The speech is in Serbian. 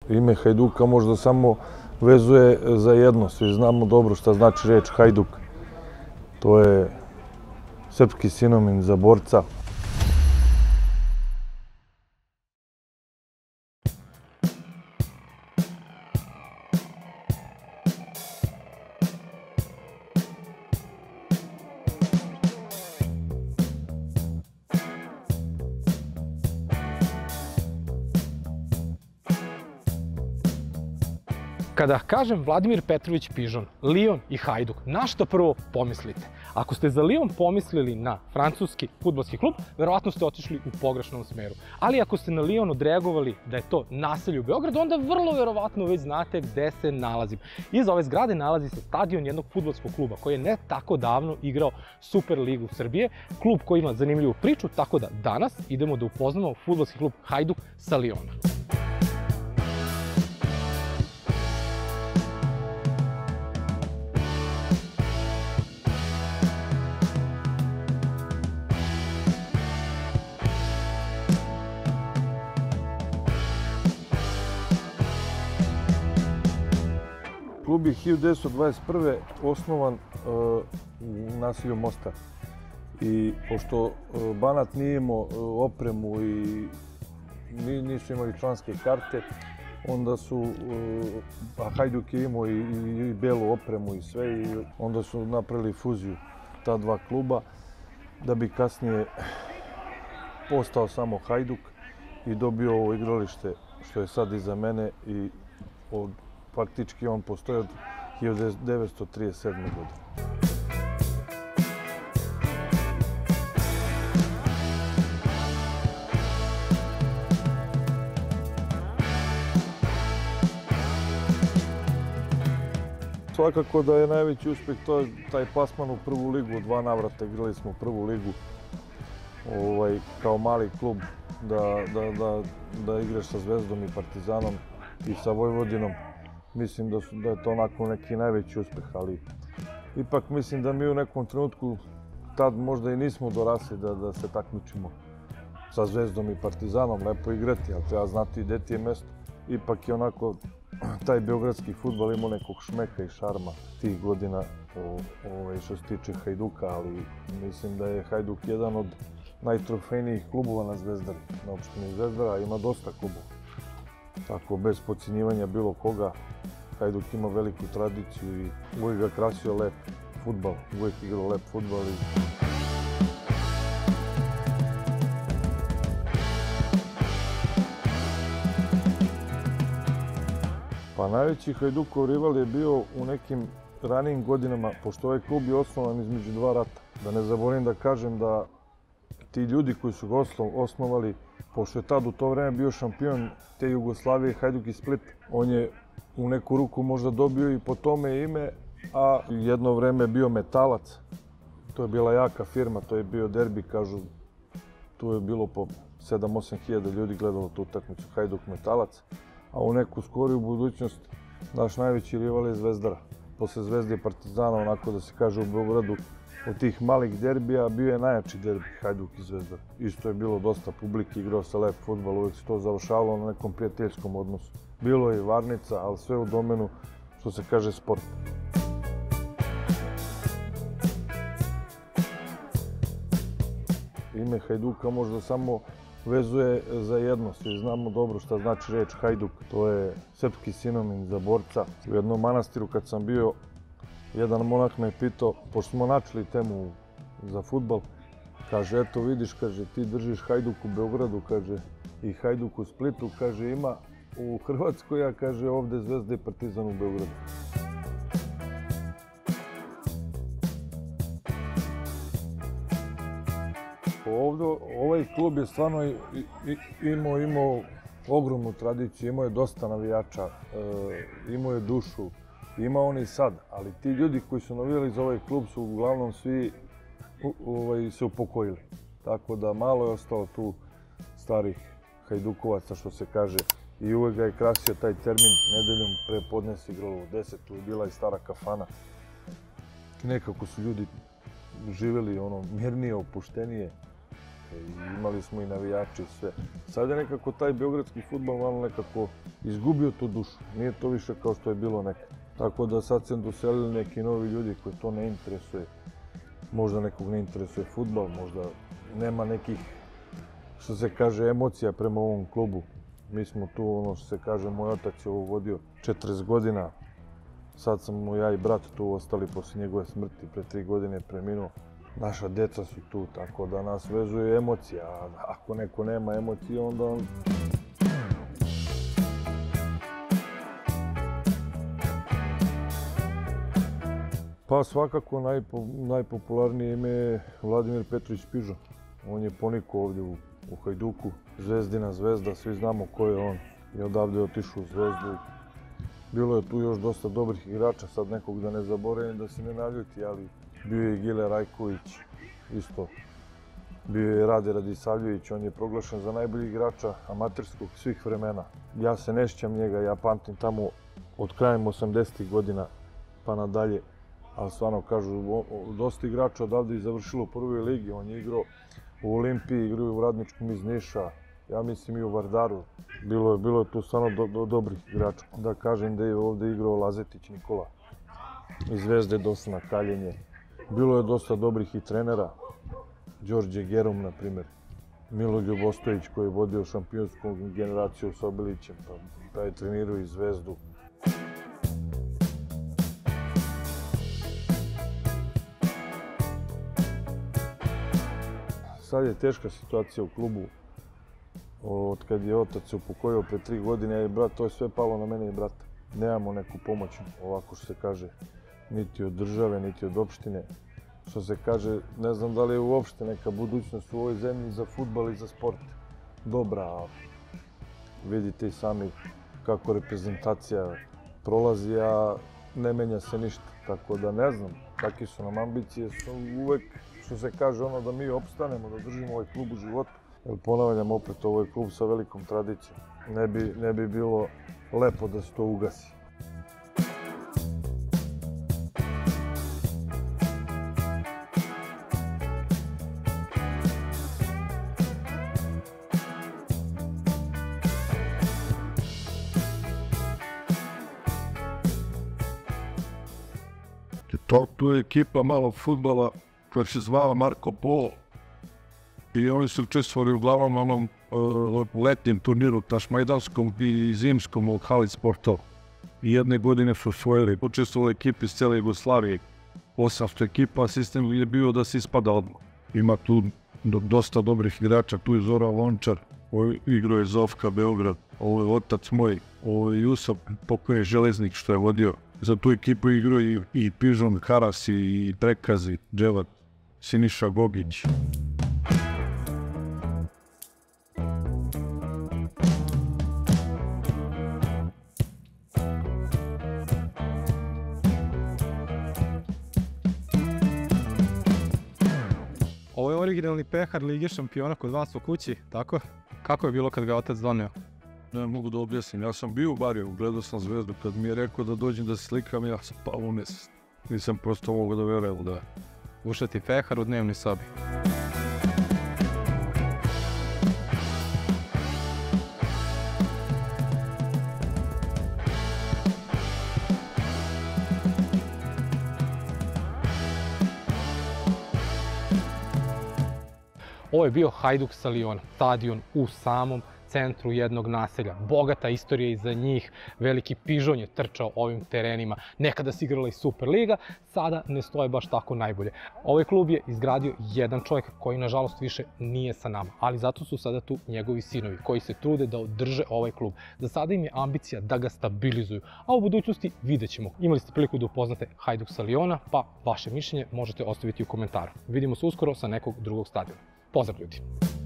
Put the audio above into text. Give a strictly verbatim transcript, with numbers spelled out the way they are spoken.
Ime Hajduka možda samo vezuje za jedno. Svi znamo dobro šta znači reč Hajduk. To je srpski sinonim za borca. Kada kažem Vladimir Petrović Pižon, Lyon i Hajduk, na što prvo pomislite? Ako ste za Lyon pomislili na francuski fudbalski klub, verovatno ste otišli u pogrešnom smeru. Ali ako ste na Lyon odreagovali da je to naselje u Beogradu, onda vrlo verovatno već znate gde se nalazim. Iza ove zgrade nalazi se stadion jednog fudbalskog kluba koji je ne tako davno igrao Super ligu Srbije, klub koji ima zanimljivu priču, tako da danas idemo da upoznamo fudbalski klub Hajduk sa Lyona. Klub je hiljadu devetsto dvadeset prve. osnovan u naselju Mostar. I pošto Banat nije imao opremu i nisu imali članske karte, onda su, a Hajduk je imao i belu opremu i sve, i onda su napravili fuziju ta dva kluba, da bi kasnije postao samo Hajduk i dobio ovo igralište što je sad iza mene, i od faktički on postoji od hiljadu devetsto trideset sedme. godine. Svakako da je najveći uspeh to je taj plasman u prvu ligu, dva navrata igrali smo prvu ligu kao mali klub, da igraš sa Zvezdom i Partizanom i sa Vojvodinom. Mislim da je to onako neki najveći uspeh, ali ipak mislim da mi u nekom trenutku tad možda i nismo dorasli da se takmičimo sa Zvezdom i Partizanom, lepo igrati, ali treba znati gde ti je mesto. Ipak je onako taj beogradski fudbal imao nekog šmeka i šarma tih godina što se tiče Hajduka, ali mislim da je Hajduk jedan od najtrofejnijih klubova na Zvezdari, na opštini Zvezdara, ima dosta klubova. Tako, bez podcenjivanja bilo koga, Hajduk ima veliku tradiciju i uvijek ga krasio lep fudbal, uvijek igrao lep fudbal. Pa najveći Hajdukov rival je bio u nekim ranijim godinama, pošto ovaj klub je osnovan između dva rata. Da ne zaboravim da kažem da ti ljudi koji su ga osnovali, pošto je tad u to vreme bio šampion te Jugoslavije, Hajduk iz Splita, on je u neku ruku možda dobio i po tome ime, a jedno vreme je bio Metalac. To je bila jaka firma, to je bio derbi, kažu, tu je bilo po sedam osam hiljada ljudi gledalo tu utakmicu Hajduk Metalac, a u neku skoriju budućnost naš najveći rival je Zvezdara. Posle Zvezde i Partizana, onako da se kaže u Beogradu, od tih malih derbija bio je najjači derbi Hajduk i Zvezdara. Isto je bilo dosta publike, igrao se lep fudbal, uvek se to završavalo na nekom prijateljskom odnosu. Bilo je i varnica, ali sve u domenu, što se kaže, sporta. Ime Hajduka možda samo vezuje za jedno. Svi znamo dobro šta znači reč Hajduk. To je srpski sinonim za borca. U jednom manastiru kad sam bio, jedan monah me je pitao, pošto smo načeli temu za fudbal, kaže, eto vidiš, kaže, ti držiš Hajduk u Beogradu, kaže, i Hajduk u Splitu, kaže, ima u Hrvatskoj, a kaže, ovde Zvezda i Partizan u Beogradu. Ovde, ovaj klub je stvarno imao ogromnu tradiciju, imao je dosta navijača, imao je dušu, ima on i sad, ali ti ljudi koji su navijali za ovaj klub su uglavnom svi se upokojili. Tako da malo je ostalo tu starih Hajdukovaca, što se kaže, i uvek ga je krasio taj termin, nedeljom pre podne se igralo u deset, tu je bila i stara kafana. Nekako su ljudi živjeli mirnije, opuštenije. i imali smo i navijači i sve. Sad je nekako taj beogradski fudbal malo nekako izgubio tu dušu, nije to više kao što je bilo nekad. Tako da sad se doselili neki novi ljudi koji to ne interesuje. Možda nekog ne interesuje fudbal, možda nema nekih, što se kaže, emocija prema ovom klubu. Mi smo tu, ono što se kaže, moj otac je ovo vodio četrdeset godina. Sad sam ja i brat tu ostali poslije njegove smrti, pre tri godine je preminuo. Naša deca su tu, tako da nas vezuje emocija. A ako neko nema emocije, onda on... Pa svakako najpo, najpopularnije ime je Vladimir Petrović Pižon. On je ponikao ovdje u, u Hajduku, Zvezdina zvezda, svi znamo ko je on. I odavde je otišao u Zvezdu. Bilo je tu još dosta dobrih igrača, sad nekog da ne zaboravim, da se ne naljuti, ali bio je i Gile Rajković, isto. Bio je Rade Radisavljević, on je proglašen za najboljeg igrača amaterskog svih vremena. Ja se ne sjećam njega, ja pamtim tamo od krajem osamdesetih godina pa nadalje. Ali stvarno kažu, dosta igrača odavde je završilo u prvoj ligi, on je igrao u Olimpiji, igrao je u Radničkom iz Niša, ja mislim i u Vardaru. Bilo je, bilo je tu stvarno do, do, dobrih igrača. Da kažem da je ovdje igrao Lazetić Nikola, iz Zvezde Dosna Kaljenje. Bilo je dosta dobrih i trenera, Đorđe Gerom, na primjer, Miloljub Ostojić koji je vodio šampionsku generaciju s Obilićem, pa, pa je trenirao i Zvezdu. Sad je teška situacija u klubu. Od kad je otac se upokojio pre tri godine, ja i brat, to je sve palo na mene i brata. Nemamo neku pomoć, ovako što se kaže, niti od države, niti od opštine. Što se kaže, ne znam da li je uopšte neka budućnost u ovoj zemlji za fudbal i za sport dobra, a vidite i sami kako reprezentacija prolazi, a ne menja se ništa. Tako da ne znam, kakve su nam ambicije, su uvek, što se kaže, ono da mi opstanemo, da držimo ovaj klub u životu. Jer ponavljam opet, ovo je klub sa velikom tradicijom. Ne bi, ne bi bilo lepo da se to ugasi. To, tu je ekipa malo fudbala koja se zvala Marko Polo i oni su učestvovali uglavnom onom uh, letnjem turniru tašmajdanskom i zimskom od Hali sportova. I jedne godine su osvojili, učestvovali ekipi iz cijele Jugoslavije. osamsto ekipa, sistem je bio da se ispada odmah. Ima tu do, dosta dobrih igrača, tu je Zoran Lončar, igrao je Zofka Beograd, ovo je otac moj, ovo je Jusop, pokojni železnik što je vodio. Za tu ekipu igrao i, i Pižon Karas, i, i Prekazi, Dževat, Siniša Gogić. Ovo je originalni pehar Lige šampiona kod vas u kući, tako? Kako je bilo kad ga otac doneo? Ne mogu da objasnim, ja sam bio u bariju, gledao sam Zvezdu, kad mi je rekao da dođem da se slikam, ja sam pao u nesvest. Nisam prosto mogao da verujem da je. Ušati pehar u dnevnoj sobi. Ovo je bio Hajduk sa Liona, stadion u samom centru jednog naselja. Bogata istorija iza njih, veliki Pižon je trčao ovim terenima. Nekada se igrala i Superliga, sada ne stoje baš tako najbolje. Ovaj klub je izgradio jedan čovjek koji nažalost više nije sa nama, ali zato su sada tu njegovi sinovi koji se trude da održe ovaj klub. Za sada im je ambicija da ga stabilizuju, a u budućnosti vidjet ćemo. Imali ste priliku da upoznate Hajduk sa Liona, pa vaše mišljenje možete ostaviti u komentaru. Vidimo se uskoro sa nekog drugog stadiona. Pozdrav ljudi!